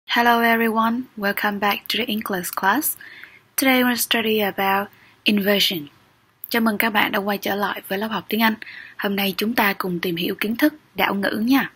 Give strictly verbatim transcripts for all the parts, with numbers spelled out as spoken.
Hello everyone, welcome back to the English class. Today we'll study about inversion. Chào mừng các bạn đã quay trở lại với lớp học tiếng Anh. Hôm nay chúng ta cùng tìm hiểu kiến thức đảo ngữ nha.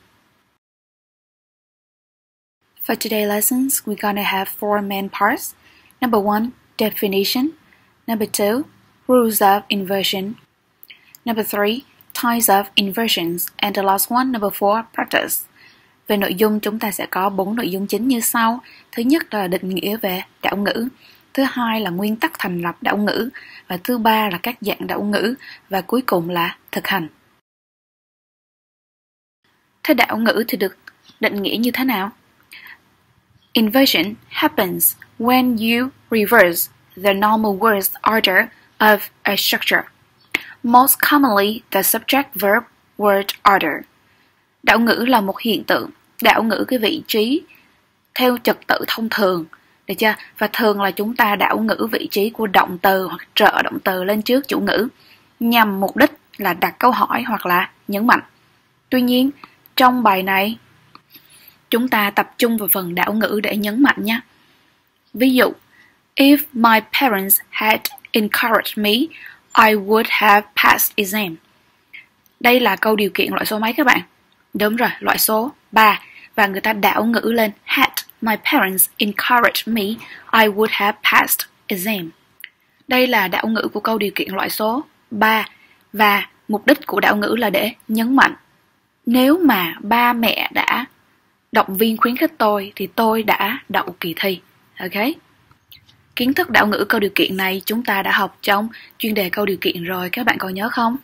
For today's lessons, we're gonna have four main parts. Number one, definition. Number two, rules of inversion. Number three, types of inversions. And the last one, number four, practice. Về nội dung chúng ta sẽ có bốn nội dung chính như sau. Thứ nhất là định nghĩa về đảo ngữ. Thứ hai là nguyên tắc thành lập đảo ngữ. Và thứ ba là các dạng đảo ngữ. Và cuối cùng là thực hành. Thế đảo ngữ thì được định nghĩa như thế nào? Inversion happens when you reverse the normal word order of a structure. Most commonly the subject-verb word order. Đảo ngữ là một hiện tượng đảo ngữ cái vị trí theo trật tự thông thường, được chưa? Và thường là chúng ta đảo ngữ vị trí của động từ hoặc trợ động từ lên trước chủ ngữ nhằm mục đích là đặt câu hỏi hoặc là nhấn mạnh. Tuy nhiên, trong bài này chúng ta tập trung vào phần đảo ngữ để nhấn mạnh nha. Ví dụ, if my parents had encouraged me, I would have passed exam. Đây là câu điều kiện loại số mấy các bạn? Đúng rồi, loại số ba. Và người ta đảo ngữ lên had my parents encouraged me, I would have passed exam. Đây là đảo ngữ của câu điều kiện loại số ba. Và mục đích của đảo ngữ là để nhấn mạnh. Nếu mà ba mẹ đã động viên khuyến khích tôi thì tôi đã đậu kỳ thi. Ok? Kiến thức đảo ngữ câu điều kiện này chúng ta đã học trong chuyên đề câu điều kiện rồi, các bạn còn nhớ không?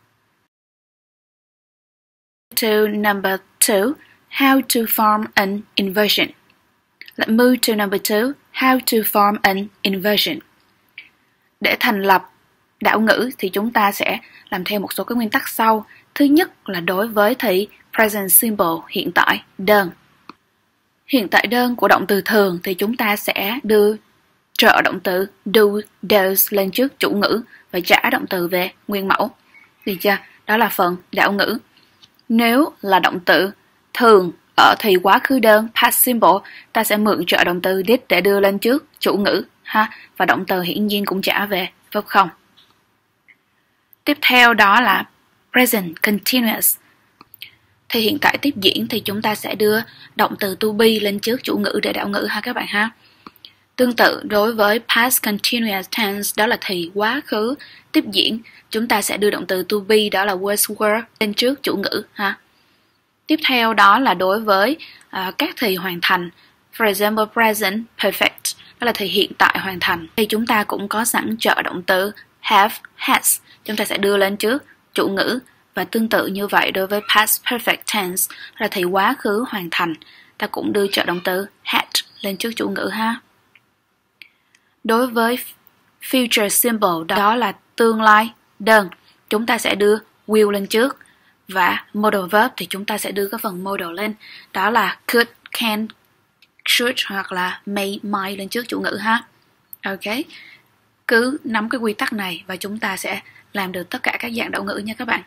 To number two, how to form an inversion. Let's move to number two, how to form an inversion. Để thành lập đảo ngữ thì chúng ta sẽ làm theo một số cái nguyên tắc sau. Thứ nhất là đối với thì present simple, hiện tại đơn. Hiện tại đơn của động từ thường thì chúng ta sẽ đưa trợ động từ do, does lên trước chủ ngữ và trả động từ về nguyên mẫu. Được chưa? Đó là phần đảo ngữ. Nếu là động từ thường ở thì quá khứ đơn past simple, ta sẽ mượn trợ động từ did để đưa lên trước chủ ngữ ha, và động từ hiển nhiên cũng trả về verb không. Tiếp theo đó là present continuous. Thì hiện tại tiếp diễn thì chúng ta sẽ đưa động từ to be lên trước chủ ngữ để đảo ngữ ha các bạn ha. Tương tự đối với past continuous tense, đó là thì quá khứ tiếp diễn, chúng ta sẽ đưa động từ to be, đó là was were lên trước chủ ngữ ha. Tiếp theo đó là đối với uh, các thì hoàn thành, for example present perfect, đó là thì hiện tại hoàn thành, thì chúng ta cũng có sẵn trợ động từ have, has, chúng ta sẽ đưa lên trước chủ ngữ. Và tương tự như vậy đối với past perfect tense, đó là thì quá khứ hoàn thành, ta cũng đưa trợ động từ had lên trước chủ ngữ ha. Đối với future simple, đó là tương lai đơn, chúng ta sẽ đưa will lên trước. Và modal verb thì chúng ta sẽ đưa cái phần modal lên, đó là could, can, should hoặc là may, might lên trước chủ ngữ ha. Ok, cứ nắm cái quy tắc này và chúng ta sẽ làm được tất cả các dạng đảo ngữ nha các bạn.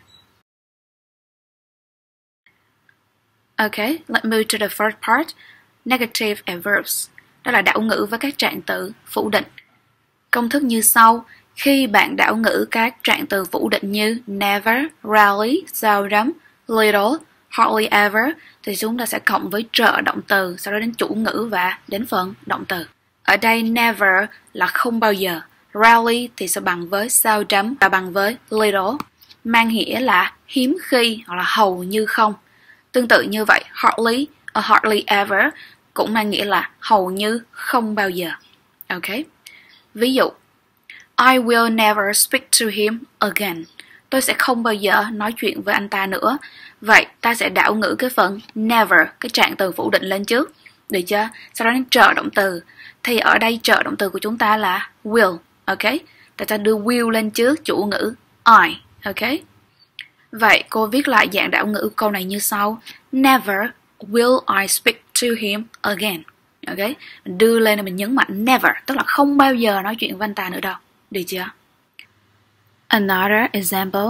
Ok, let's move to the first part, negative adverbs. Đó là đảo ngữ với các trạng từ phủ định. Công thức như sau. Khi bạn đảo ngữ các trạng từ phủ định như never, rarely, seldom, little, hardly ever thì chúng ta sẽ cộng với trợ động từ, sau đó đến chủ ngữ và đến phần động từ. Ở đây never là không bao giờ, rarely thì sẽ bằng với seldom và bằng với little, mang nghĩa là hiếm khi hoặc là hầu như không. Tương tự như vậy, hardly or hardly ever cũng mang nghĩa là hầu như không bao giờ. Ok. Ví dụ, I will never speak to him again. Tôi sẽ không bao giờ nói chuyện với anh ta nữa. Vậy ta sẽ đảo ngữ cái phần never, cái trạng từ phủ định lên trước. Được chưa? Sau đó đến trợ động từ. Thì ở đây trợ động từ của chúng ta là will. Ok? Ta sẽ đưa will lên trước chủ ngữ I. Ok? Vậy cô viết lại dạng đảo ngữ câu này như sau. Never will I speak to him again. Ok? Mình đưa lên là mình nhấn mạnh never, tức là không bao giờ nói chuyện với anh ta nữa đâu. Được chưa? Another example.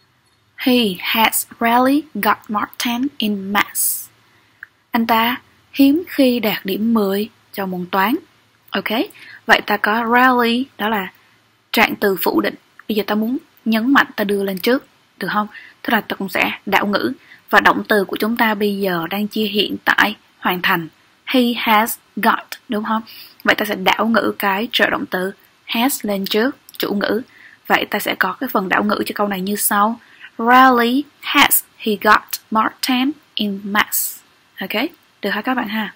He has rarely got marked ten in maths. Anh ta hiếm khi đạt điểm mười trong môn toán. Ok, vậy ta có rarely, đó là trạng từ phủ định. Bây giờ ta muốn nhấn mạnh, ta đưa lên trước, được không? Tức là ta cũng sẽ đảo ngữ. Và động từ của chúng ta bây giờ đang chia hiện tại hoàn thành. He has got, đúng không? Vậy ta sẽ đảo ngữ cái trợ động từ has lên trước, chủ ngữ. Vậy ta sẽ có cái phần đảo ngữ cho câu này như sau. Rarely has he got mark ten in maths. Ok, được hả các bạn ha?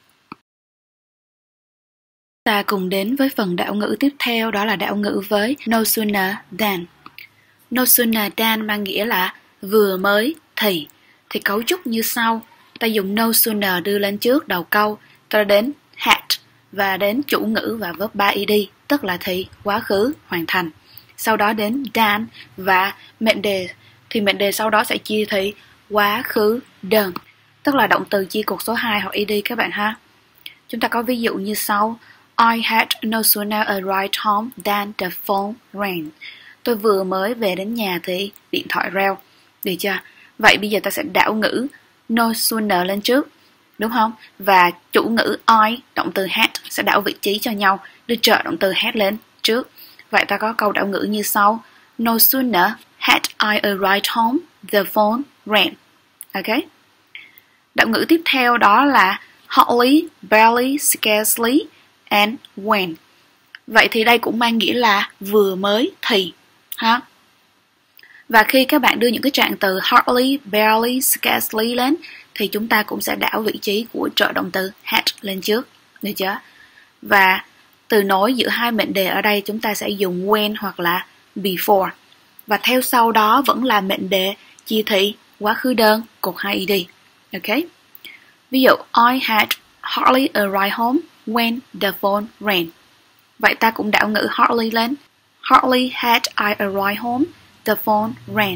Ta cùng đến với phần đảo ngữ tiếp theo, đó là đảo ngữ với no sooner than. No sooner than mang nghĩa là vừa mới thì. Thì cấu trúc như sau. Ta dùng no sooner đưa lên trước đầu câu, ta đến had và đến chủ ngữ và verb ba ed, tức là thì, quá khứ, hoàn thành. Sau đó đến than và mệnh đề, thì mệnh đề sau đó sẽ chia thì quá khứ đơn, tức là động từ chia cột số hai hoặc ed các bạn ha. Chúng ta có ví dụ như sau. I had no sooner arrived home than the phone rang. Tôi vừa mới về đến nhà thì điện thoại reo. Được chưa? Vậy bây giờ ta sẽ đảo ngữ no sooner lên trước, đúng không? Và chủ ngữ I, động từ had sẽ đảo vị trí cho nhau, đưa trợ động từ had lên trước. Vậy ta có câu đảo ngữ như sau. No sooner had I arrived home, the phone rang. Ok? Đảo ngữ tiếp theo đó là hardly, barely, scarcely and when. Vậy thì đây cũng mang nghĩa là vừa mới thì ha. Và khi các bạn đưa những cái trạng từ hardly, barely, scarcely lên thì chúng ta cũng sẽ đảo vị trí của trợ động từ had lên trước, được chưa? Và từ nối giữa hai mệnh đề ở đây chúng ta sẽ dùng when hoặc là before. Và theo sau đó vẫn là mệnh đề chia thị quá khứ đơn cột hai ed. Ok? Ví dụ I had hardly arrived home when the phone rang. Vậy ta cũng đảo ngữ hardly lên. Hardly had I arrived home, the phone rang.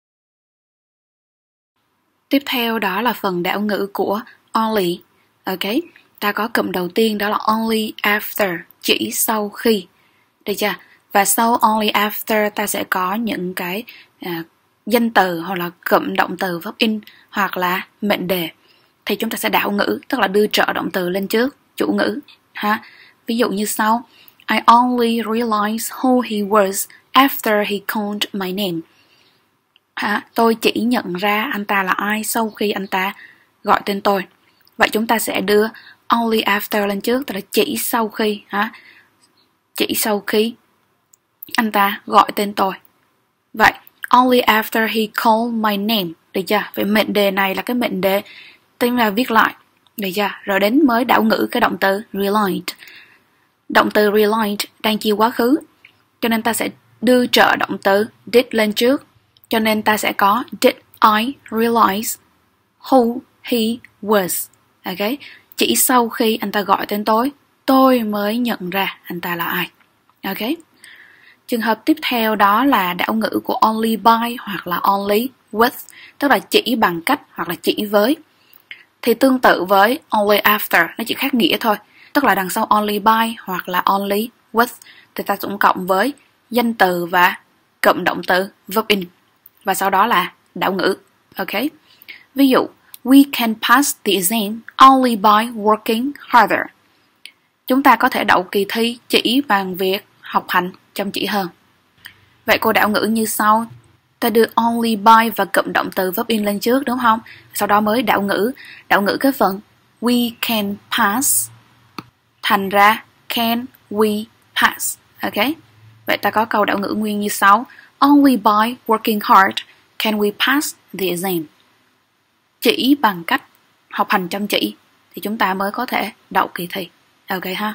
Tiếp theo đó là phần đảo ngữ của only. Ok, ta có cụm đầu tiên đó là only after, chỉ sau khi. Được chưa? Và sau only after ta sẽ có những cái à, danh từ hoặc là cụm động từ verb in hoặc là mệnh đề. Thì chúng ta sẽ đảo ngữ, tức là đưa trợ động từ lên trước, chủ ngữ ha. Ví dụ như sau. I only realized who he was after he called my name. Ha, tôi chỉ nhận ra anh ta là ai sau khi anh ta gọi tên tôi. Vậy chúng ta sẽ đưa only after lên trước, tức là chỉ sau khi ha. Chỉ sau khi anh ta gọi tên tôi. Vậy only after he called my name, được chưa? Vậy mệnh đề này là cái mệnh đề tức là viết lại, được chưa? Rồi đến mới đảo ngữ cái động từ realized. Động từ realized đang chia quá khứ, cho nên ta sẽ đưa trợ động từ did lên trước. Cho nên ta sẽ có did I realize who he was. Ok, chỉ sau khi anh ta gọi tên tôi, tôi mới nhận ra anh ta là ai. Ok. Trường hợp tiếp theo đó là đảo ngữ của only by hoặc là only with, tức là chỉ bằng cách hoặc là chỉ với. Thì tương tự với only after, nó chỉ khác nghĩa thôi. Tức là đằng sau only by hoặc là only with thì ta cũng cộng với danh từ và cụm động từ verb in. Và sau đó là đảo ngữ. Ok. Ví dụ, we can pass the exam only by working harder. Chúng ta có thể đậu kỳ thi chỉ bằng việc học hành chăm chỉ hơn. Vậy cô đảo ngữ như sau. Ta đưa only by và cụm động từ verb in lên trước, đúng không? Sau đó mới đảo ngữ. Đảo ngữ cái phần we can pass thành ra can we pass. Ok. Vậy ta có câu đảo ngữ nguyên như sau. Only by working hard can we pass the exam. Chỉ bằng cách học hành chăm chỉ thì chúng ta mới có thể đậu kỳ thi. Ok ha.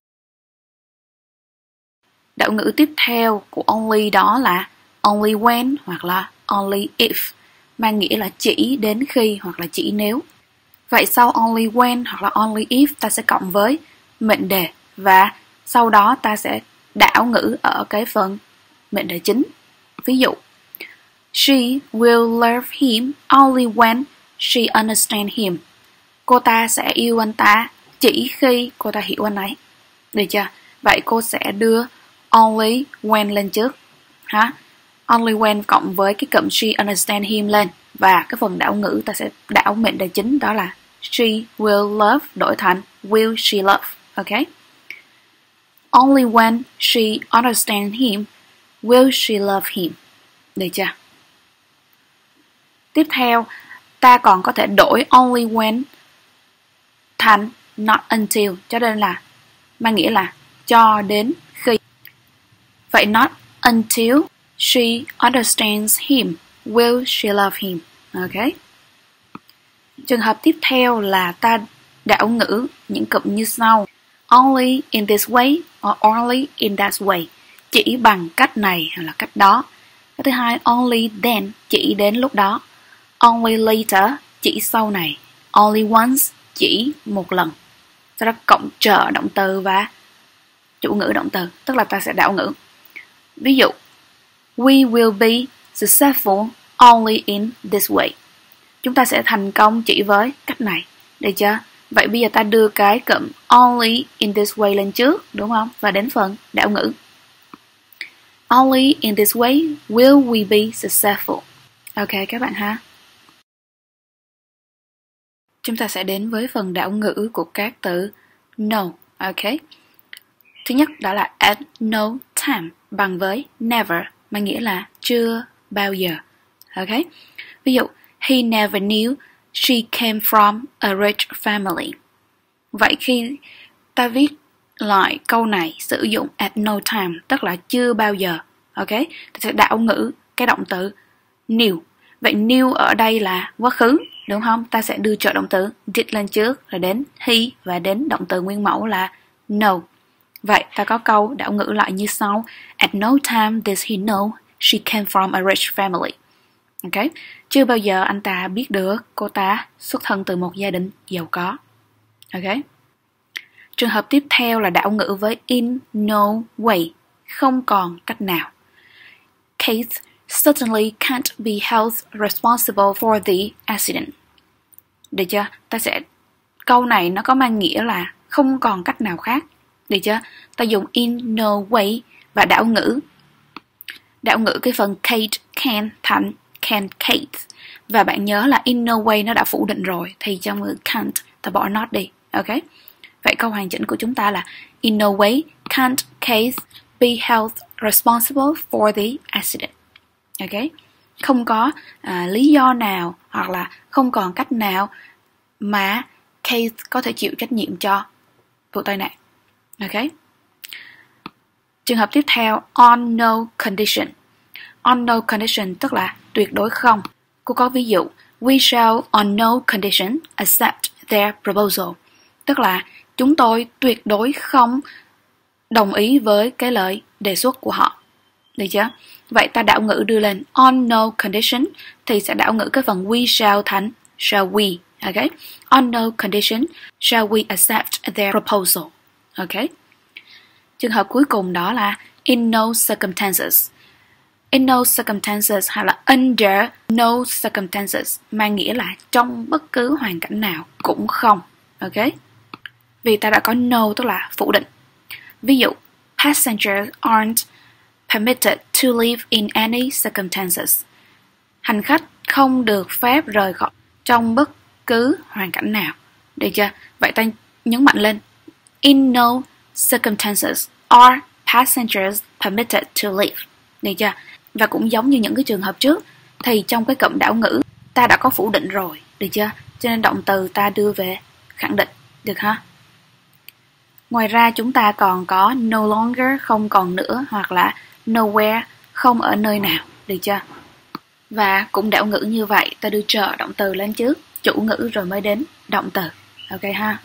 Đảo ngữ tiếp theo của only đó là only when hoặc là only if, mang nghĩa là chỉ đến khi hoặc là chỉ nếu. Vậy sau only when hoặc là only if ta sẽ cộng với mệnh đề và sau đó ta sẽ đảo ngữ ở cái phần mệnh đề chính. Ví dụ, she will love him only when she understands him. Cô ta sẽ yêu anh ta chỉ khi cô ta hiểu anh ấy. Được chưa? Vậy cô sẽ đưa only when lên trước. Ha? Only when cộng với cái cụm she understands him lên. Và cái phần đảo ngữ ta sẽ đảo mệnh đề chính đó là she will love đổi thành will she love. Ok. Only when she understands him will she love him. Được chưa? Tiếp theo, ta còn có thể đổi only when thành not until, cho nên là mang nghĩa là cho đến khi. Vậy not until she understands him will she love him. Ok. Trường hợp tiếp theo là ta đảo ngữ những cụm như sau: only in this way or only in that way, chỉ bằng cách này hoặc là cách đó. Cái thứ hai, only then, chỉ đến lúc đó. Only later, chỉ sau này. Only once, chỉ một lần. Sau đó cộng trợ động từ và chủ ngữ động từ, tức là ta sẽ đảo ngữ. Ví dụ, we will be successful only in this way. Chúng ta sẽ thành công chỉ với cách này. Được chưa? Vậy bây giờ ta đưa cái cụm only in this way lên trước, đúng không? Và đến phần đảo ngữ. Only in this way will we be successful. Ok các bạn ha. Chúng ta sẽ đến với phần đảo ngữ của các từ no. Ok. Thứ nhất đó là at no time, bằng với never, mang nghĩa là chưa bao giờ. Ok. Ví dụ, he never knew she came from a rich family. Vậy khi ta viết lại câu này sử dụng at no time, tức là chưa bao giờ. Ok, ta sẽ đảo ngữ cái động từ knew. Vậy knew ở đây là quá khứ, đúng không? Ta sẽ đưa trợ động từ did lên trước, rồi đến he và đến động từ nguyên mẫu là know. Vậy ta có câu đảo ngữ lại như sau: at no time did he know she came from a rich family. Ok, chưa bao giờ anh ta biết được cô ta xuất thân từ một gia đình giàu có. Ok. Trường hợp tiếp theo là đảo ngữ với in no way, không còn cách nào. Kate certainly can't be held responsible for the accident. Được chưa? Ta sẽ câu này nó có mang nghĩa là không còn cách nào khác. Được chưa? Ta dùng in no way và đảo ngữ. Đảo ngữ cái phần Kate can thành can Kate. Và bạn nhớ là in no way nó đã phủ định rồi, thì trong ngữ can't ta bỏ not đi. Ok. Vậy câu hoàn chỉnh của chúng ta là in no way can't Kate be held responsible for the accident. Ok. Không có à, lý do nào hoặc là không còn cách nào mà Kate có thể chịu trách nhiệm cho vụ tai nạn. Ok. Trường hợp tiếp theo, on no condition. On no condition tức là tuyệt đối không. Cô có ví dụ, we shall on no condition accept their proposal. Tức là chúng tôi tuyệt đối không đồng ý với cái lời đề xuất của họ. Được chưa? Vậy ta đảo ngữ đưa lên on no condition thì sẽ đảo ngữ cái phần we shall thành shall we. Ok. On no condition shall we accept their proposal. Ok. Trường hợp cuối cùng đó là in no circumstances. In no circumstances hay là under no circumstances mang nghĩa là trong bất cứ hoàn cảnh nào cũng không. Ok. Vì ta đã có no tức là phủ định. Ví dụ, passengers aren't permitted to leave in any circumstances. Hành khách không được phép rời khỏi trong bất cứ hoàn cảnh nào. Được chưa? Vậy ta nhấn mạnh lên in no circumstances are passengers permitted to leave. Được chưa? Và cũng giống như những cái trường hợp trước thì trong cái cụm đảo ngữ ta đã có phủ định rồi. Được chưa? Cho nên động từ ta đưa về khẳng định. Được ha? Ngoài ra chúng ta còn có no longer, không còn nữa, hoặc là nowhere, không ở nơi nào. Được chưa? Và cũng đảo ngữ như vậy, ta đưa trợ động từ lên trước, chủ ngữ rồi mới đến động từ. Ok ha?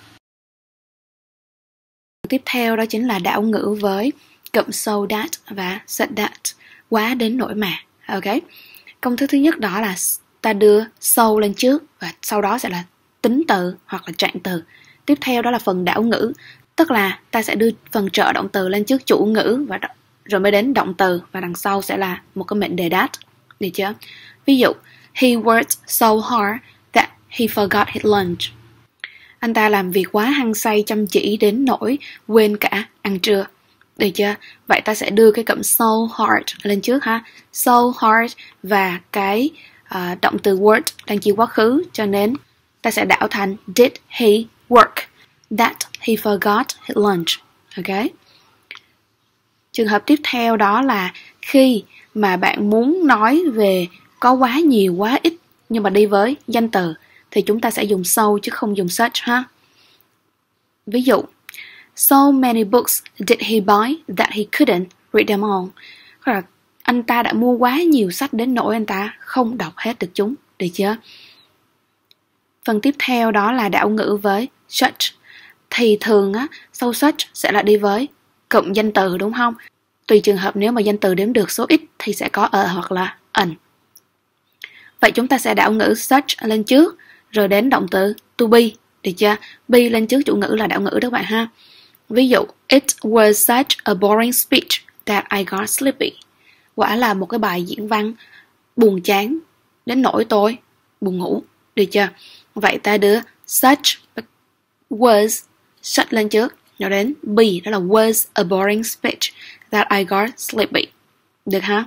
Tiếp theo đó chính là đảo ngữ với cụm so that và such that, quá đến nỗi mà. Ok. Công thức thứ nhất đó là ta đưa so lên trước và sau đó sẽ là tính từ hoặc là trạng từ. Tiếp theo đó là phần đảo ngữ, tức là ta sẽ đưa phần trợ động từ lên trước chủ ngữ và rồi mới đến động từ, và đằng sau sẽ là một cái mệnh đề that. Được chưa? Ví dụ, he worked so hard that he forgot his lunch. Anh ta làm việc quá hăng say chăm chỉ đến nỗi quên cả ăn trưa. Được chưa? Vậy ta sẽ đưa cái cụm so hard lên trước ha. So hard và cái uh, động từ work đang chỉ quá khứ, cho nên ta sẽ đảo thành did he work that he forgot his lunch. Ok. Trường hợp tiếp theo đó là khi mà bạn muốn nói về có quá nhiều, quá ít nhưng mà đi với danh từ thì chúng ta sẽ dùng so chứ không dùng such ha. Ví dụ, so many books did he buy that he couldn't read them all. Hoặc là anh ta đã mua quá nhiều sách đến nỗi anh ta không đọc hết được chúng. Được chưa? Phần tiếp theo đó là đảo ngữ với such. Thì thường á, sau such sẽ là đi với cụm danh từ đúng không? Tùy trường hợp nếu mà danh từ đếm được số ít thì sẽ có a hoặc là an. Vậy chúng ta sẽ đảo ngữ such lên trước rồi đến động từ to be. Được chưa? Be lên trước chủ ngữ là đảo ngữ đó các bạn ha. Ví dụ, it was such a boring speech that I got sleepy. Quả là một cái bài diễn văn buồn chán đến nỗi tôi buồn ngủ. Được chưa? Vậy ta đưa such was such lên trước rồi đến be, đó là was a boring speech that I got sleepy. Được ha?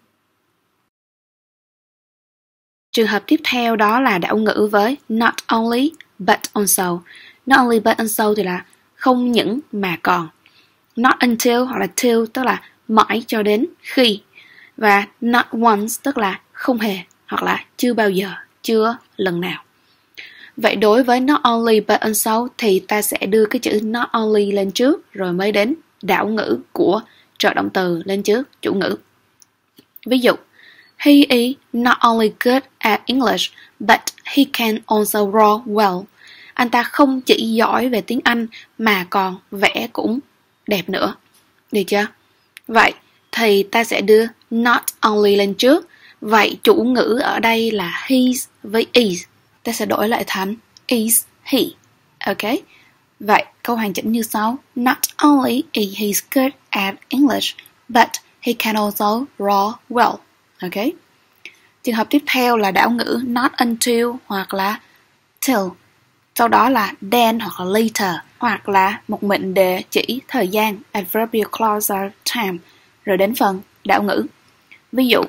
Trường hợp tiếp theo đó là đảo ngữ với not only but also. Not only but also thì là không những mà còn. Not until hoặc là till tức là mãi cho đến khi. Và not once tức là không hề hoặc là chưa bao giờ, chưa lần nào. Vậy đối với not only but also thì ta sẽ đưa cái chữ not only lên trước rồi mới đến đảo ngữ của trợ động từ lên trước chủ ngữ. Ví dụ, he is not only good at English but he can also draw well. Anh ta không chỉ giỏi về tiếng Anh mà còn vẽ cũng đẹp nữa. Được chưa? Vậy thì ta sẽ đưa not only lên trước. Vậy chủ ngữ ở đây là his với is. Ta sẽ đổi lại thành is he. Ok. Vậy câu hoàn chỉnh như sau. Not only is he good at English but he can also draw well. Ok. Trường hợp tiếp theo là đảo ngữ not until hoặc là till. Sau đó là then hoặc là later hoặc là một mệnh đề chỉ thời gian adverbial clause time rồi đến phần đảo ngữ. Ví dụ,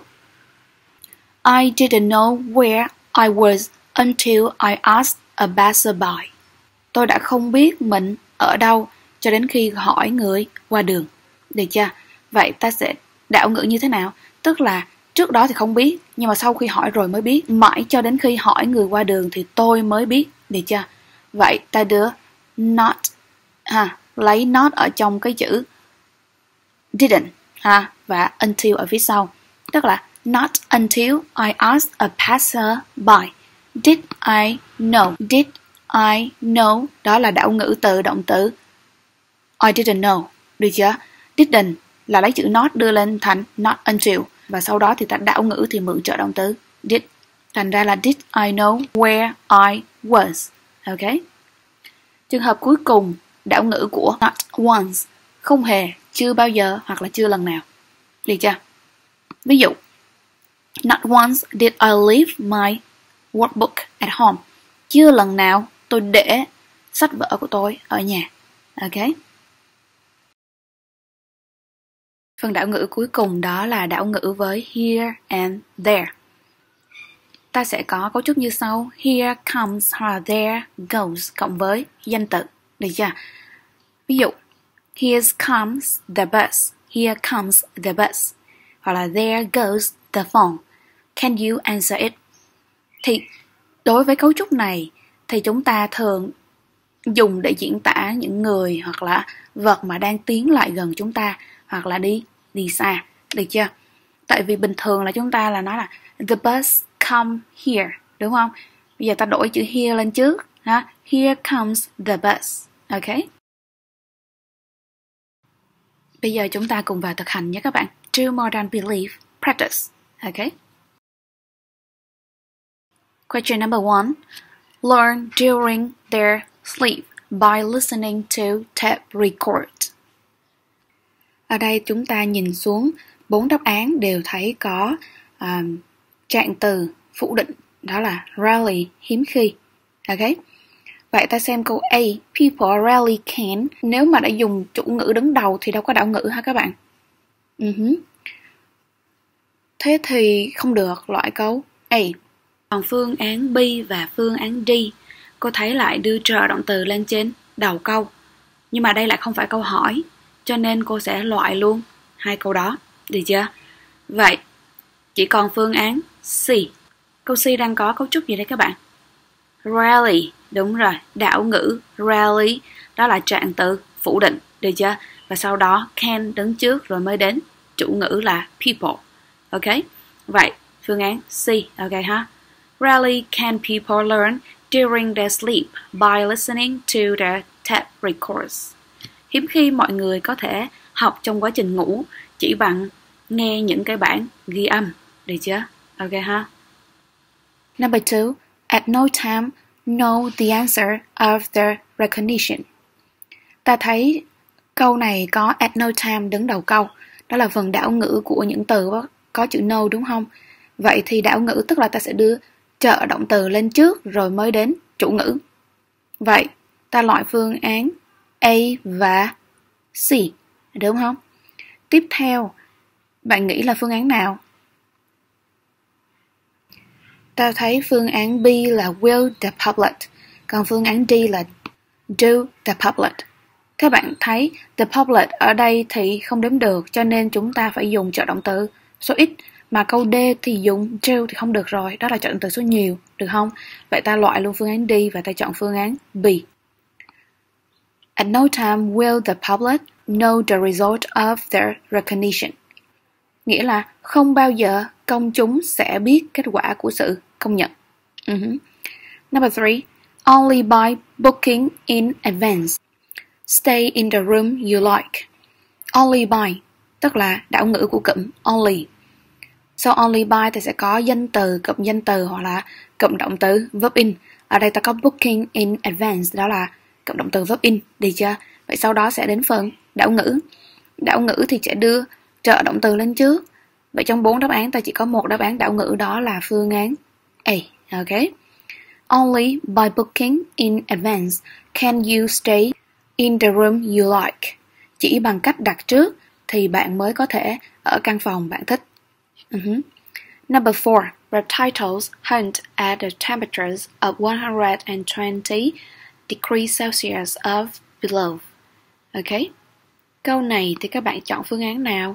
I didn't know where I was until I asked a passerby. Tôi đã không biết mình ở đâu cho đến khi hỏi người qua đường. Được chưa? Vậy ta sẽ đảo ngữ như thế nào? Tức là trước đó thì không biết, nhưng mà sau khi hỏi rồi mới biết. Mãi cho đến khi hỏi người qua đường thì tôi mới biết. Được chưa? Vậy ta đưa not, ha, lấy not ở trong cái chữ didn't, ha, và until ở phía sau. Tức là not until I asked a passerby did I know. Did I know, đó là đảo ngữ từ động từ I didn't know. Được chưa? Didn't là lấy chữ not đưa lên thành not until. Và sau đó thì ta đảo ngữ thì mượn trợ động từ did. Thành ra là did I know where I was. Ok. Trường hợp cuối cùng, đảo ngữ của not once, không hề, chưa bao giờ hoặc là chưa lần nào. Được chưa? Ví dụ, not once did I leave my workbook at home. Chưa lần nào tôi để sách vở của tôi ở nhà. Ok. Phần đảo ngữ cuối cùng đó là đảo ngữ với here and there. Ta sẽ có cấu trúc như sau. Here comes hoặc there goes cộng với danh từ. Được chưa? Ví dụ, here comes the bus. Here comes the bus. Hoặc là there goes the phone. Can you answer it? Thì đối với cấu trúc này thì chúng ta thường dùng để diễn tả những người hoặc là vật mà đang tiến lại gần chúng ta hoặc là đi đi xa. Được chưa? Tại vì bình thường là chúng ta là nói là the bus come here, đúng không? Bây giờ ta đổi chữ here lên trước, ha? Here comes the bus. Ok. Bây giờ chúng ta cùng vào thực hành nhé các bạn. Do more than believe, practice. Ok. Question number one. Learn during their sleep by listening to tape record. Ở đây chúng ta nhìn xuống bốn đáp án đều thấy có um, trạng từ phủ định, đó là rarely, hiếm khi. Ok. Vậy ta xem câu A. People rarely can. Nếu mà đã dùng chủ ngữ đứng đầu thì đâu có đảo ngữ ha các bạn. Uh-huh. Thế thì không được, loại câu A. Còn phương án B và phương án D cô thấy lại đưa trợ động từ lên trên đầu câu. Nhưng mà đây lại không phải câu hỏi, cho nên cô sẽ loại luôn hai câu đó, được chưa? Vậy, chỉ còn phương án C. Câu C đang có cấu trúc gì đây các bạn? Rarely, đúng rồi, đảo ngữ rarely, đó là trạng từ phủ định, được chưa? Và sau đó can đứng trước rồi mới đến chủ ngữ là people. Ok, vậy phương án C, ok ha. Rarely can people learn during their sleep by listening to the tape records. Hiếm khi mọi người có thể học trong quá trình ngủ chỉ bằng nghe những cái bản ghi âm, được chưa? Ok ha. Number two, at no time know the answer of the recognition. Ta thấy câu này có at no time đứng đầu câu. Đó là phần đảo ngữ của những từ có chữ no, đúng không? Vậy thì đảo ngữ tức là ta sẽ đưa trợ động từ lên trước rồi mới đến chủ ngữ. Vậy ta loại phương án A và C, đúng không? Tiếp theo, bạn nghĩ là phương án nào? Ta thấy phương án B là will the public, còn phương án D là do the public. Các bạn thấy the public ở đây thì không đếm được, cho nên chúng ta phải dùng trợ động từ số ít. Mà câu D thì dùng do thì không được rồi, đó là trợ động từ số nhiều, được không? Vậy ta loại luôn phương án D và ta chọn phương án B. At no time will the public know the result of their recognition. Nghĩa là không bao giờ công chúng sẽ biết kết quả của sự công nhận. Uh-huh. Number three, only by booking in advance. Stay in the room you like. Only by, tức là đảo ngữ của cụm only. Sau only by thì sẽ có danh từ, cụm danh từ hoặc là cụm động từ verb in. Ở đây ta có booking in advance, đó là cụm động từ verb in, được chưa? Vậy sau đó sẽ đến phần đảo ngữ. Đảo ngữ thì sẽ đưa trợ động từ lên trước. Vậy trong bốn đáp án ta chỉ có một đáp án đảo ngữ, đó là phương án A. Ok. Only by booking in advance can you stay in the room you like. Chỉ bằng cách đặt trước thì bạn mới có thể ở căn phòng bạn thích. Uh-huh. Number four, reptiles hunt at the temperatures of one hundred twenty degrees Celsius of below. Ok. Câu này thì các bạn chọn phương án nào?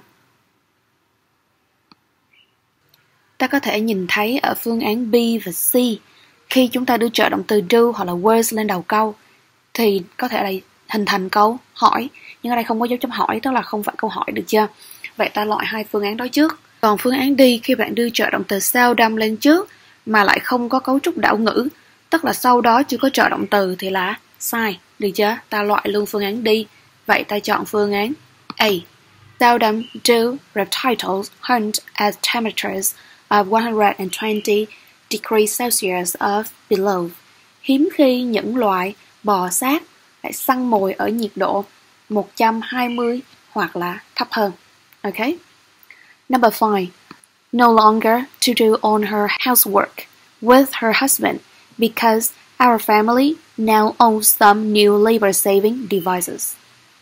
Ta có thể nhìn thấy ở phương án B và C, khi chúng ta đưa trợ động từ do hoặc là was lên đầu câu thì có thể là hình thành câu hỏi, nhưng ở đây không có dấu chấm hỏi, tức là không phải câu hỏi, được chưa? Vậy ta loại hai phương án đó trước. Còn phương án D, khi bạn đưa trợ động từ seldom lên trước mà lại không có cấu trúc đảo ngữ, tức là sau đó chưa có trợ động từ thì là sai, được chưa? Ta loại luôn phương án D. Vậy ta chọn phương án A. Seldom do reptiles hunt at temperatures of one hundred twenty degrees Celsius of below. Hiếm khi những loài bò sát lại săn mồi ở nhiệt độ một trăm hai mươi hoặc là thấp hơn. Ok. Number five. No longer to do all her housework with her husband because our family now owns some new labor saving devices.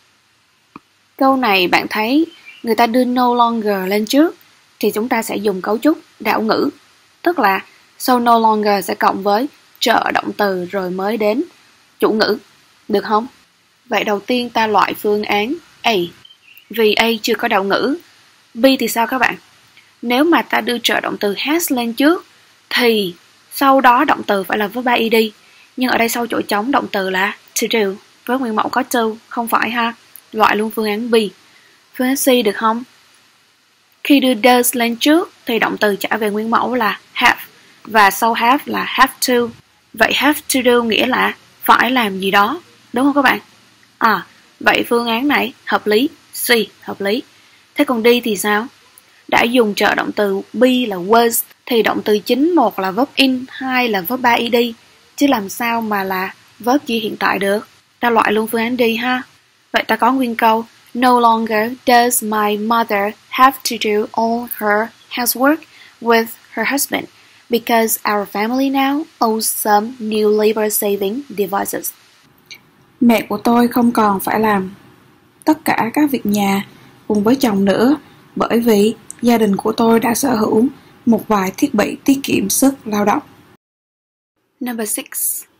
Câu này bạn thấy người ta đưa no longer lên trước thì chúng ta sẽ dùng cấu trúc đảo ngữ, tức là sau no longer sẽ cộng với trợ động từ rồi mới đến chủ ngữ, được không? Vậy đầu tiên ta loại phương án A, vì A chưa có đảo ngữ. B thì sao các bạn? Nếu mà ta đưa trợ động từ has lên trước thì sau đó động từ phải là verb ed, nhưng ở đây sau chỗ trống động từ là to do, với nguyên mẫu có to, không phải ha. Loại luôn phương án B. Phương án C được không? Khi đưa does lên trước thì động từ trả về nguyên mẫu là have, và sau have là have to. Vậy have to do nghĩa là phải làm gì đó, đúng không các bạn? À, vậy phương án này hợp lý, C hợp lý. Thế còn D thì sao? Đã dùng trợ động từ be là was thì động từ chính một là verb in, hai là verb ed, chứ làm sao mà là verb chỉ hiện tại được. Ta loại luôn phương án D ha. Vậy ta có nguyên câu no longer does my mother have to do all her housework with her husband because our family now owns some new labor saving devices. Mẹ của tôi không còn phải làm tất cả các việc nhà cùng với chồng nữa, bởi vì gia đình của tôi đã sở hữu một vài thiết bị tiết kiệm sức lao động. Number six.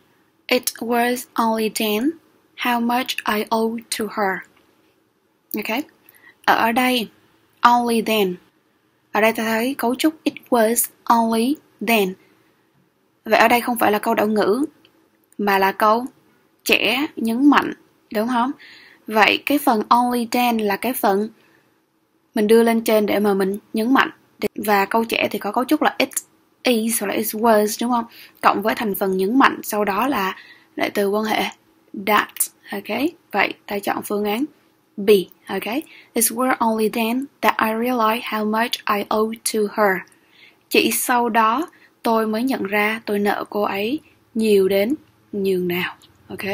It was only then how much I owed to her. Ok. Ở đây, only then. Ở đây ta thấy cấu trúc it was only then. Vậy ở đây không phải là câu đảo ngữ, mà là câu trẻ nhấn mạnh, đúng không? Vậy cái phần only then là cái phần mình đưa lên trên để mà mình nhấn mạnh. Và câu trẻ thì có cấu trúc là it is hoặc là it was, đúng không? Cộng với thành phần nhấn mạnh, sau đó là đại từ quan hệ that. Ok, vậy ta chọn phương án B. Ok, it was only then that I realized how much I owed to her. Chỉ sau đó tôi mới nhận ra tôi nợ cô ấy nhiều đến nhường nào. Ok.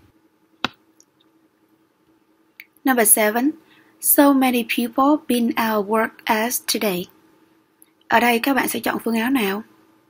Number seven. So many people been out of work as today. Ở đây các bạn sẽ chọn phương án nào?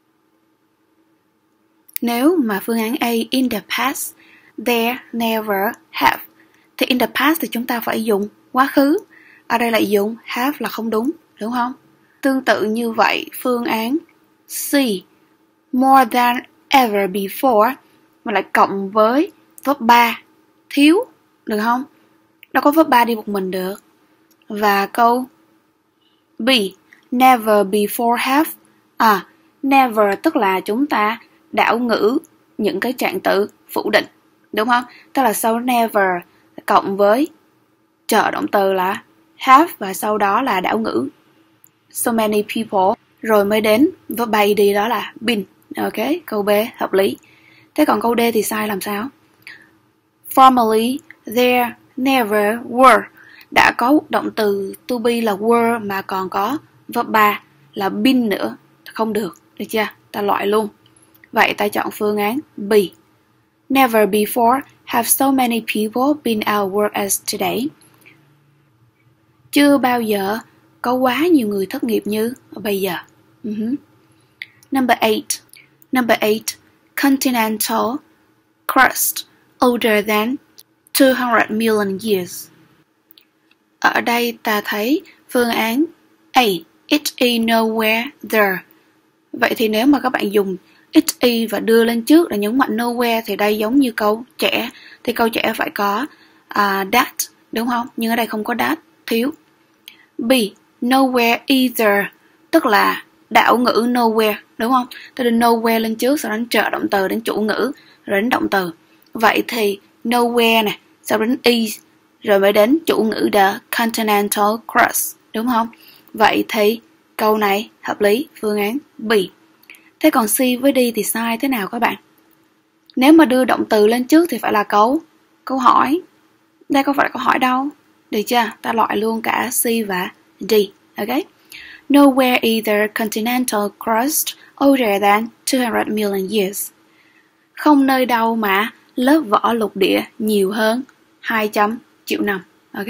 Nếu mà phương án A, in the past, there never have, thì in the past thì chúng ta phải dùng quá khứ. Ở đây lại dùng have là không đúng, đúng không? Tương tự như vậy, phương án C, more than ever before, mà lại cộng với verb ba, thiếu, được không? Đâu có verb ba đi một mình được. Và câu B, never before have. À, never tức là chúng ta đảo ngữ những cái trạng từ phủ định, đúng không? Tức là sau never cộng với trợ động từ là have và sau đó là đảo ngữ so many people, rồi mới đến verb ba ed đó là been. Ok, câu B hợp lý. Thế còn câu D thì sai làm sao? Formerly there never were. Đã có động từ to be là were mà còn có verb ba là been nữa, không được, được chưa? Ta loại luôn. Vậy ta chọn phương án B. Never before have so many people been out of work as today. Chưa bao giờ có quá nhiều người thất nghiệp như bây giờ. Uh-huh. Number eight. Number eight. Continental crust older than two hundred million years. Ở đây ta thấy phương án A, it is nowhere there. Vậy thì nếu mà các bạn dùng it is và đưa lên trước để nhấn mạnh nowhere thì đây giống như câu trẻ. Thì câu trẻ phải có uh, that, đúng không? Nhưng ở đây không có that, thiếu. B, nowhere either, tức là đảo ngữ nowhere, đúng không? Tôi đưa nowhere lên trước, sau đó đến trợ động từ, đến chủ ngữ, rồi đến động từ. Vậy thì nowhere nè, sau đến is, rồi mới đến chủ ngữ the continental crust, đúng không? Vậy thì câu này hợp lý, phương án B. Thế còn C với D thì sai thế nào các bạn? Nếu mà đưa động từ lên trước thì phải là câu câu hỏi. Đây không phải là câu hỏi đâu. Được chưa? Ta loại luôn cả C và D. Ok? Nowhere either continental crust older than two hundred million years. Không nơi đâu mà lớp vỏ lục địa nhiều hơn hai trăm triệu năm. Ok?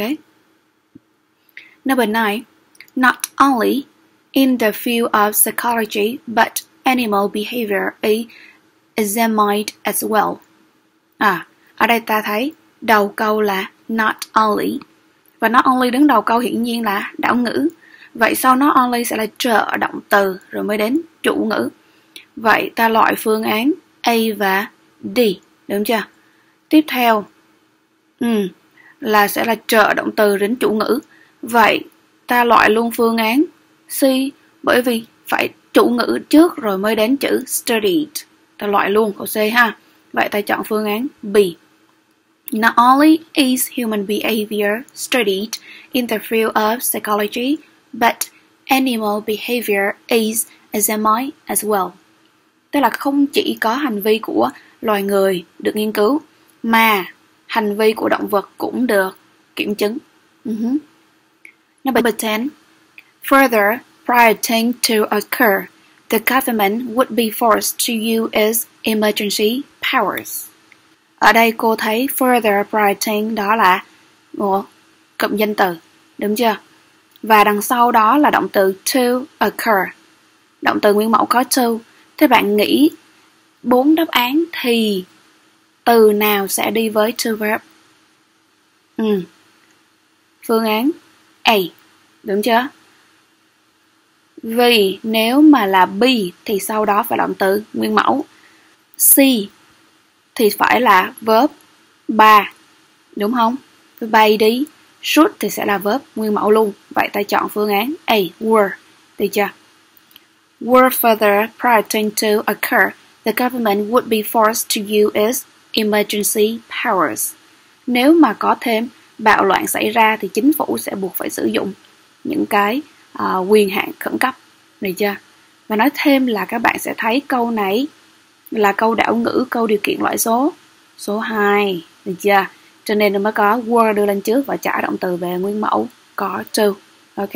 Number nine. Not only in the field of psychology, but animal behavior is examined as well. À, ở đây ta thấy đầu câu là not only. Và not only đứng đầu câu hiển nhiên là đảo ngữ. Vậy sau not only sẽ là trợ động từ rồi mới đến chủ ngữ. Vậy ta loại phương án A và D, đúng chưa? Tiếp theo ừ, là sẽ là trợ động từ đến chủ ngữ. Vậy ta loại luôn phương án C, bởi vì phải chủ ngữ trước rồi mới đến chữ studied. Ta loại luôn câu C ha. Vậy ta chọn phương án B. Not only is human behavior studied in the field of psychology, but animal behavior is examined as well. Tức là không chỉ có hành vi của loài người được nghiên cứu, mà hành vi của động vật cũng được kiểm chứng. Uh-huh. Number ten. Further, prior thing to occur, the government would be forced to use its emergency powers. Ở đây cô thấy further prior thing đó là một cụm danh từ, đúng chưa? Và đằng sau đó là động từ to occur. Động từ nguyên mẫu có to. Thế bạn nghĩ bốn đáp án thì từ nào sẽ đi với to verb? Ừ. Phương án A, đúng chưa? Vì nếu mà là B thì sau đó phải động từ nguyên mẫu. C thì phải là verb ba, đúng không? Với bay đi. Should thì sẽ là verb nguyên mẫu luôn. Vậy ta chọn phương án A, were. Được chưa? Were further threatening to occur, the government would be forced to use its emergency powers. Nếu mà có thêm bạo loạn xảy ra thì chính phủ sẽ buộc phải sử dụng những cái uh, quyền hạn khẩn cấp. Được chưa? Và nói thêm là các bạn sẽ thấy câu này là câu đảo ngữ, câu điều kiện loại số số hai. Được chưa? Cho nên nó mới có were đưa lên trước và trả động từ về nguyên mẫu có to. Ok?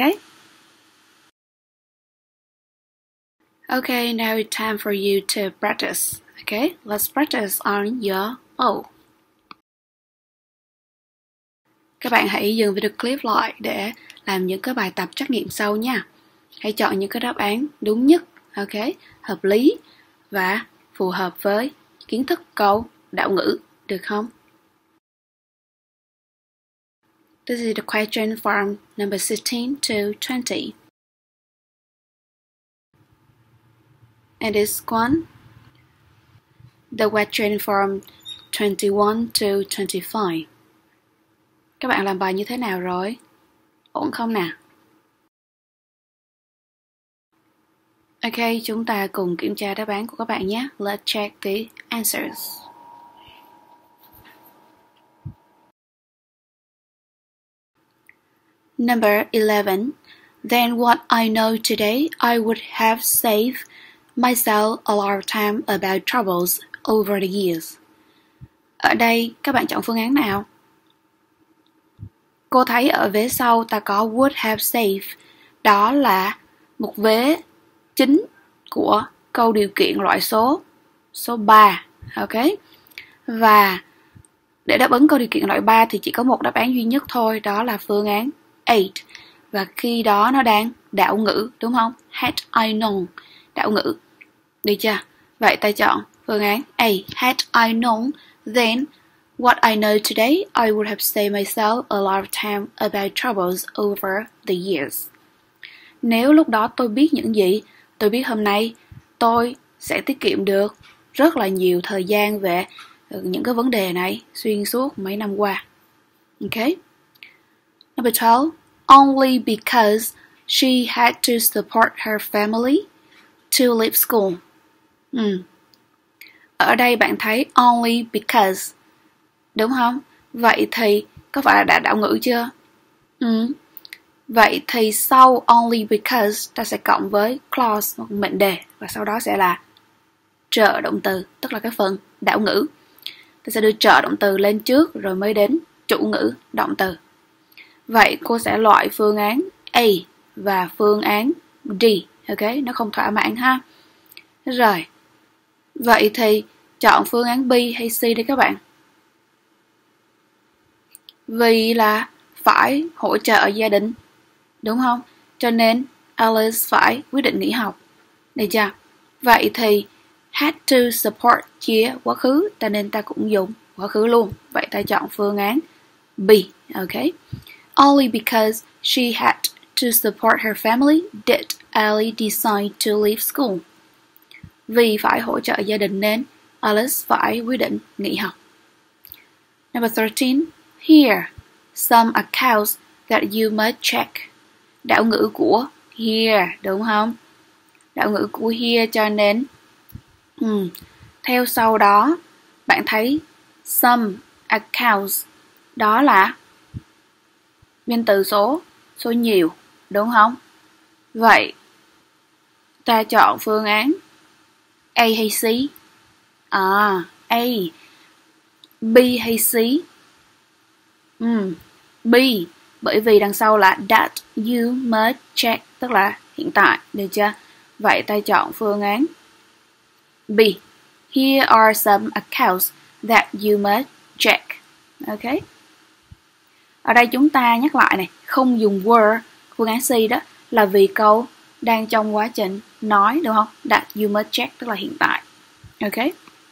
Okay, now it's time for you to practice. Okay, let's practice on your own. Các bạn hãy dừng video clip lại để làm những cái bài tập trắc nghiệm sau nha. Hãy chọn những cái đáp án đúng nhất, ok, hợp lý và phù hợp với kiến thức câu đảo ngữ, được không? This is the question from number sixteen to twenty. And this one, the question from twenty-one to twenty-five. Các bạn làm bài như thế nào rồi? Ổn không nào? Ok, chúng ta cùng kiểm tra đáp án của các bạn nhé. Let's check the answers. Number eleven. Then what I know today, I would have saved myself a lot of time about troubles over the years. Ở đây các bạn chọn phương án nào? Cô thấy ở vế sau ta có would have saved. Đó là một vế chính của câu điều kiện loại số số ba. Ok. Và để đáp ứng câu điều kiện loại ba thì chỉ có một đáp án duy nhất thôi, đó là phương án eight. Và khi đó nó đang đảo ngữ, đúng không? Had I known, đảo ngữ. Được chưa? Vậy ta chọn phương án A. Had I known, then what I know today, I would have saved myself a lot of time about troubles over the years. Nếu lúc đó tôi biết những gì tôi biết hôm nay, tôi sẽ tiết kiệm được rất là nhiều thời gian về những cái vấn đề này xuyên suốt mấy năm qua. Ok. Number twelve. Only because she had to support her family to leave school. Ừ. Ở đây bạn thấy only because, đúng không? Vậy thì có phải là đã đảo ngữ chưa? Ừ. Vậy thì sau only because ta sẽ cộng với clause, một mệnh đề, và sau đó sẽ là trợ động từ, tức là cái phần đảo ngữ. Ta sẽ đưa trợ động từ lên trước rồi mới đến chủ ngữ động từ. Vậy cô sẽ loại phương án A và phương án D. Ok, nó không thỏa mãn ha. Rồi. Vậy thì chọn phương án B hay C đi các bạn? Vì là phải hỗ trợ gia đình, đúng không? Cho nên Alice phải quyết định nghỉ học. Được chưa? Vậy thì had to support chia quá khứ, cho nên ta cũng dùng quá khứ luôn. Vậy ta chọn phương án B. Ok. Only because she had to support her family did Ali decide to leave school. Vì phải hỗ trợ gia đình nên Alice phải quyết định nghỉ học. Number thirteen. Here, some accounts that you must check. Đảo ngữ của here, đúng không? Đảo ngữ của here cho nên ừ, theo sau đó bạn thấy some accounts, đó là nguyên từ số, số nhiều, đúng không? Vậy ta chọn phương án A hay C? À, A. B hay C? Ừ, B. Bởi vì đằng sau là that you must check, tức là hiện tại, được chưa? Vậy ta chọn phương án B. Here are some accounts that you must check. Ok. Ở đây chúng ta nhắc lại này, không dùng were, phương án C đó là vì câu đang trong quá trình nói, đúng không? That you must check tức là hiện tại. Ok.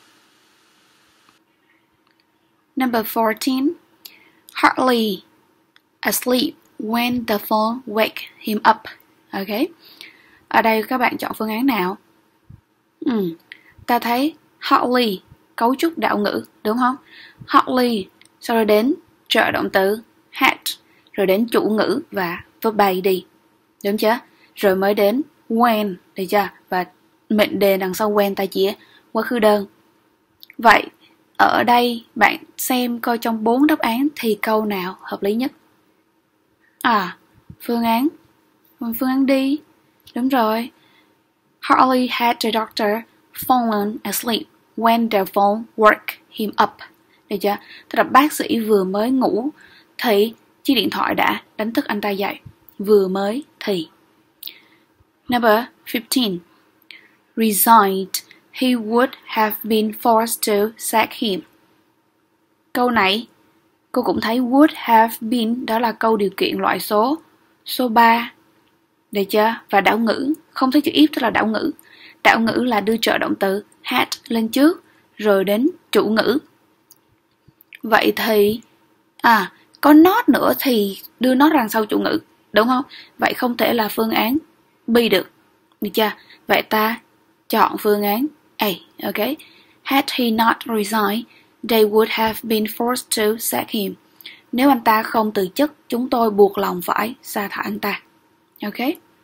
Number fourteen. Hardly asleep when the phone wake him up. Ok. Ở đây các bạn chọn phương án nào? Ừ. Ta thấy hardly cấu trúc đạo ngữ, đúng không? Hardly, sau rồi đến trợ động từ had, rồi đến chủ ngữ và verb đi, đúng chưa? Rồi mới đến when, được chưa? Và mệnh đề đằng sau when ta chỉ quá khứ đơn. Vậy ở đây bạn xem coi trong bốn đáp án thì câu nào hợp lý nhất? À, phương án phương án đi, đúng rồi. Hardly had the doctor fallen asleep when the phone woke him up. Được chưa? Tức là bác sĩ vừa mới ngủ thì chiếc điện thoại đã đánh thức anh ta dậy. Vừa mới thì. Number fifteen. Resigned, he would have been forced to sack him. Câu này cô cũng thấy would have been, đó là câu điều kiện loại số số ba. Được chưa? Và đảo ngữ, không thấy chữ if tức là đảo ngữ. Đảo ngữ là đưa trợ động từ had lên trước rồi đến chủ ngữ. Vậy thì à, có not nữa thì đưa not đằng sau chủ ngữ, đúng không? Vậy không thể là phương án B được. Được chưa? Vậy ta chọn phương án A, ok? Had he not resigned, they would have been forced to sack him. Nếu anh ta không từ chức, chúng tôi buộc lòng phải sa thải anh ta. Ok?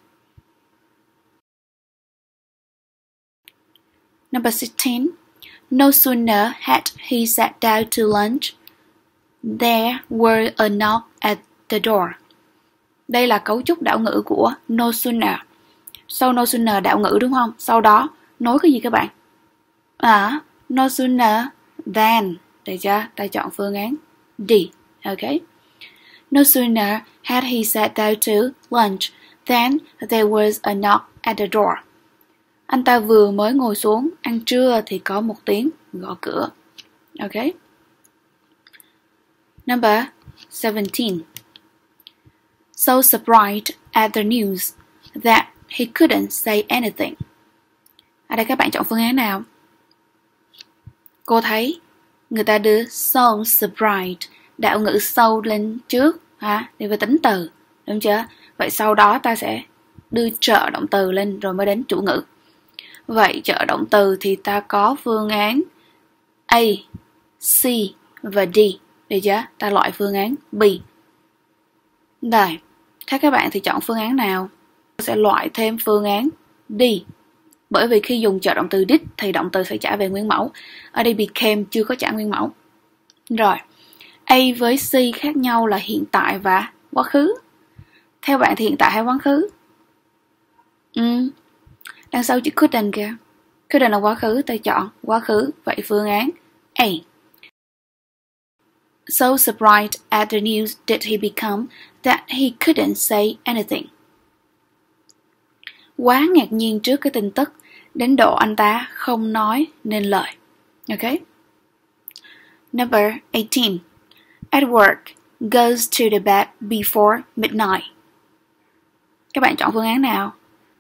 Number sixteen. No sooner had he sat down to lunch, there were a knock at the door. Đây là cấu trúc đảo ngữ của no sooner. Sau no sooner đảo ngữ, đúng không? Sau đó nối cái gì các bạn? À, no sooner than. Được chưa? Ta chọn phương án D. Ok. No sooner had he sat down to lunch than there was a knock at the door. Anh ta vừa mới ngồi xuống ăn trưa thì có một tiếng gõ cửa. Ok. Number seventeen. So surprised at the news that he couldn't say anything. Ở đây các bạn chọn phương án nào? Cô thấy người ta đưa so surprised, đạo ngữ so lên trước hả? Để với tính từ, đúng chưa? Vậy sau đó ta sẽ đưa trợ động từ lên rồi mới đến chủ ngữ. Vậy trợ động từ thì ta có phương án A, C và D. Được chưa? Ta loại phương án B. Rồi, thế các bạn thì chọn phương án nào? Sẽ loại thêm phương án D. Bởi vì khi dùng trợ động từ did thì động từ sẽ trả về nguyên mẫu. Ở đây became chưa có trả nguyên mẫu. Rồi, A với C khác nhau là hiện tại và quá khứ. Theo bạn thì hiện tại hay quá khứ? Ừ. Đằng sau chữ couldn't kìa. Couldn't là quá khứ, ta chọn quá khứ. Vậy phương án A. So surprised at the news did he become that he couldn't say anything. Quá ngạc nhiên trước cái tin tức đến độ anh ta không nói nên lời. Ok. Number eighteen. Edward goes to the bed before midnight. Các bạn chọn phương án nào?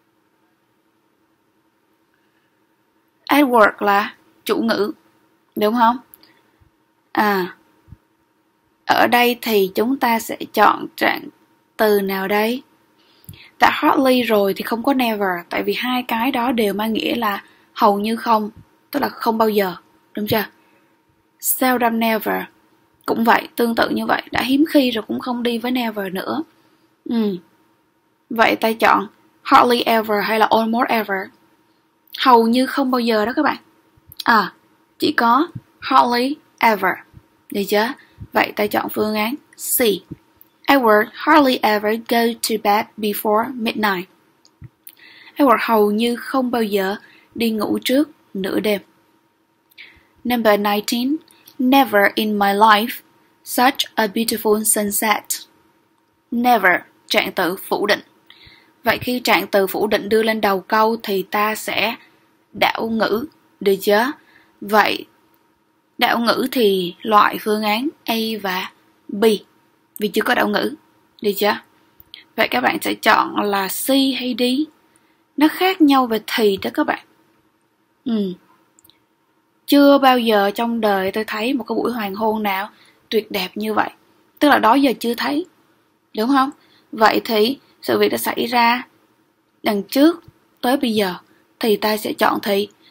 Edward là chủ ngữ, đúng không? À, ở đây thì chúng ta sẽ chọn trạng từ nào đây? Đã hardly rồi thì không có never, tại vì hai cái đó đều mang nghĩa là hầu như không, tức là không bao giờ, đúng chưa? Seldom never cũng vậy, tương tự như vậy, đã hiếm khi rồi cũng không đi với never nữa. Ừ. Vậy ta chọn hardly ever hay là almost ever? Hầu như không bao giờ đó các bạn. À, chỉ có hardly ever. Được chưa? Vậy ta chọn phương án C. Edward hardly ever go to bed before midnight. Edward hầu như không bao giờ đi ngủ trước nửa đêm. Number nineteen. Never in my life such a beautiful sunset. Never, trạng từ phủ định. Vậy khi trạng từ phủ định đưa lên đầu câu thì ta sẽ đảo ngữ, được chưa? Vậy đảo ngữ thì loại phương án A và B, vì chưa có đảo ngữ, được chưa? Vậy các bạn sẽ chọn là C hay D? Nó khác nhau về thì đó các bạn. Ừ. Chưa bao giờ trong đời tôi thấy một cái buổi hoàng hôn nào tuyệt đẹp như vậy. Tức là đó giờ chưa thấy, đúng không? Vậy thì sự việc đã xảy ra đằng trước tới bây giờ thì ta sẽ chọn thì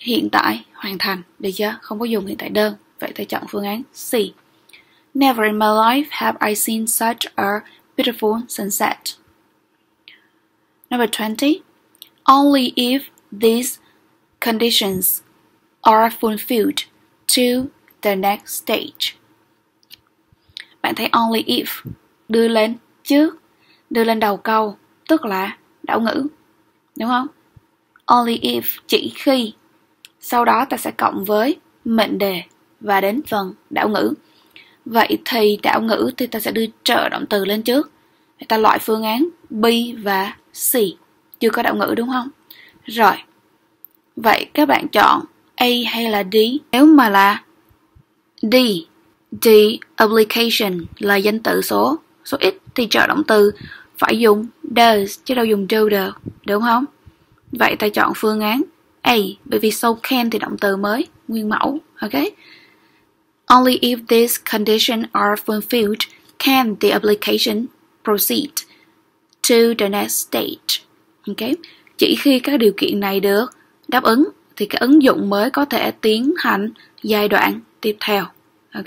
hiện tại hoàn thành, được chưa? Không có dùng hiện tại đơn. Vậy ta chọn phương án C. Never in my life have I seen such a beautiful sunset. Number twenty. Only if these conditions are fulfilled to the next stage. Bạn thấy only if đưa lên trước, đưa lên đầu câu, tức là đảo ngữ, đúng không? Only if chỉ khi, sau đó ta sẽ cộng với mệnh đề và đến phần đảo ngữ. Vậy thì đảo ngữ thì ta sẽ đưa trợ động từ lên trước. Vậy ta loại phương án B và C. Chưa có đảo ngữ đúng không? Rồi. Vậy các bạn chọn A hay là D? Nếu mà là D, the obligation là danh từ số số ít thì trợ động từ phải dùng does chứ đâu dùng do được, đúng không? Vậy ta chọn phương án A, bởi vì so can thì động từ mới nguyên mẫu, ok? Only if these conditions are fulfilled can the application proceed to the next stage. Ok? Chỉ khi các điều kiện này được đáp ứng thì cái ứng dụng mới có thể tiến hành giai đoạn tiếp theo. Ok?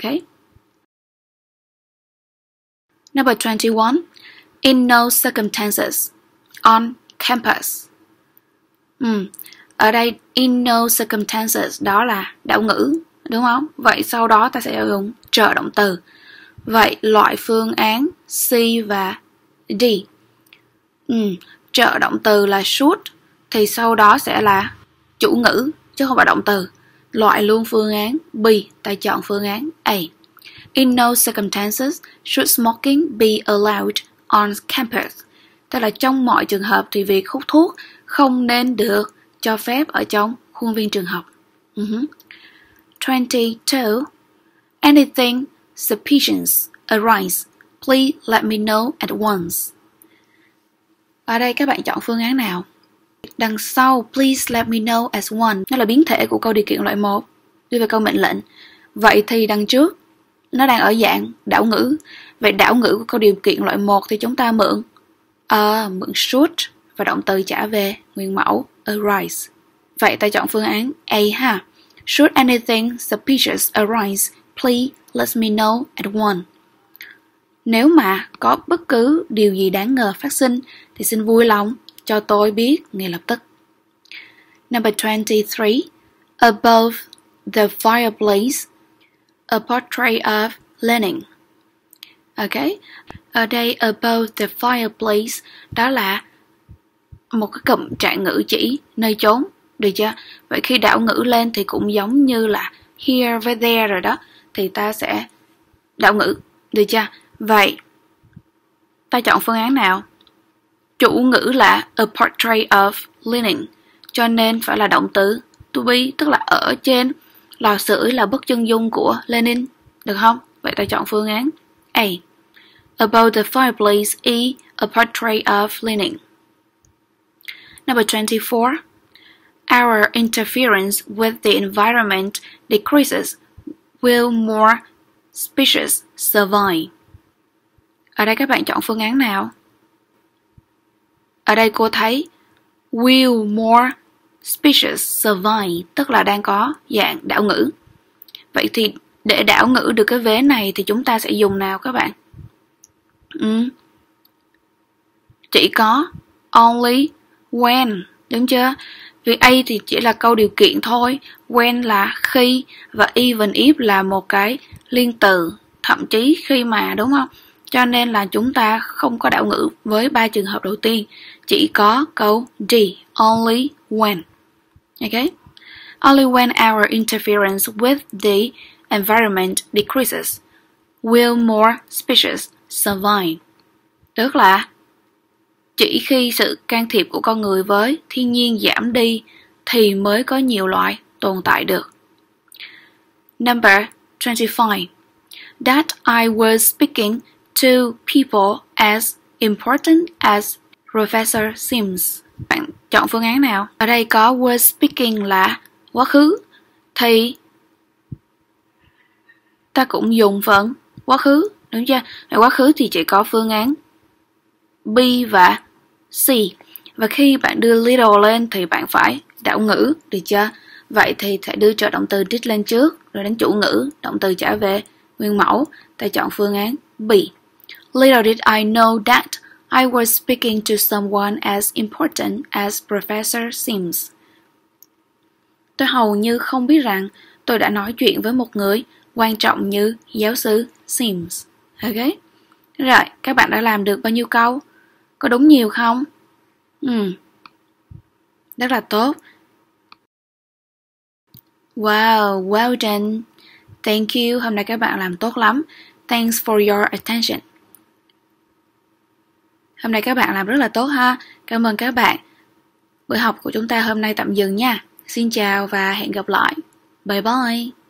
Number twenty-one. In no circumstances on campus. Ừ. Ở đây in no circumstances đó là đảo ngữ, đúng không? Vậy sau đó ta sẽ dùng trợ động từ. Vậy loại phương án C và D. Ừ. Trợ động từ là should thì sau đó sẽ là chủ ngữ chứ không phải động từ. Loại luôn phương án B, ta chọn phương án A. In no circumstances should smoking be allowed on campus. Tức là trong mọi trường hợp thì việc hút thuốc không nên được cho phép ở trong khuôn viên trường học. Uh-huh. twenty-two. Anything suspicious arise, please let me know at once. Ở đây các bạn chọn phương án nào? Đằng sau please let me know as one, nó là biến thể của câu điều kiện loại một đưa về câu mệnh lệnh. Vậy thì đằng trước nó đang ở dạng đảo ngữ. Vậy đảo ngữ của câu điều kiện loại một thì chúng ta mượn uh, mượn should và động từ trả về nguyên mẫu arise. Vậy ta chọn phương án A ha. Should anything suspicious arise, please let me know at one. Nếu mà có bất cứ điều gì đáng ngờ phát sinh thì xin vui lòng cho tôi biết ngay lập tức. Number twenty-three. Above the fireplace, a portrait of Lenin. Ok. Ở đây above the fireplace đó là một cái cụm trạng ngữ chỉ nơi chốn, được chưa? Vậy khi đảo ngữ lên thì cũng giống như là here với there rồi đó, thì ta sẽ đảo ngữ, được chưa? Vậy ta chọn phương án nào? Chủ ngữ là a portrait of Lenin, cho nên phải là động từ to be, tức là ở trên lò sưởi là bức chân dung của Lenin, được không? Vậy ta chọn phương án A. Above the fireplace is a portrait of Lenin. Number twenty-four. Our interference with the environment decreases, will more species survive. Ở đây các bạn chọn phương án nào? Ở đây cô thấy will more species survive, tức là đang có dạng đảo ngữ. Vậy thì để đảo ngữ được cái vế này thì chúng ta sẽ dùng nào các bạn? Ừ. Chỉ có only when, đúng chưa? Vì A thì chỉ là câu điều kiện thôi, when là khi và even if là một cái liên từ, thậm chí khi mà, đúng không? Cho nên là chúng ta không có đảo ngữ với ba trường hợp đầu tiên, chỉ có câu D, only when. Okay? Only when our interference with the environment decreases, will more species survive. Tức là chỉ khi sự can thiệp của con người với thiên nhiên giảm đi thì mới có nhiều loại tồn tại được. Number twenty-five. That I was speaking to people as important as Professor Sims. Bạn chọn phương án nào? Ở đây có was speaking là quá khứ thì ta cũng dùng phần quá khứ, đúng chưa? Ở quá khứ thì chỉ có phương án B và C. Và khi bạn đưa little lên thì bạn phải đảo ngữ, được chưa? Vậy thì sẽ đưa trợ động từ did lên trước, rồi đến chủ ngữ, động từ trả về nguyên mẫu. Ta chọn phương án B. Little did I know that I was speaking to someone as important as Professor Sims. Tôi hầu như không biết rằng tôi đã nói chuyện với một người quan trọng như giáo sư Sims. Ok? Rồi, các bạn đã làm được bao nhiêu câu? Có đúng nhiều không? Ừ. Rất là tốt. Wow, well done. Thank you. Hôm nay các bạn làm tốt lắm. Thanks for your attention. Hôm nay các bạn làm rất là tốt ha. Cảm ơn các bạn. Buổi học của chúng ta hôm nay tạm dừng nha. Xin chào và hẹn gặp lại. Bye bye.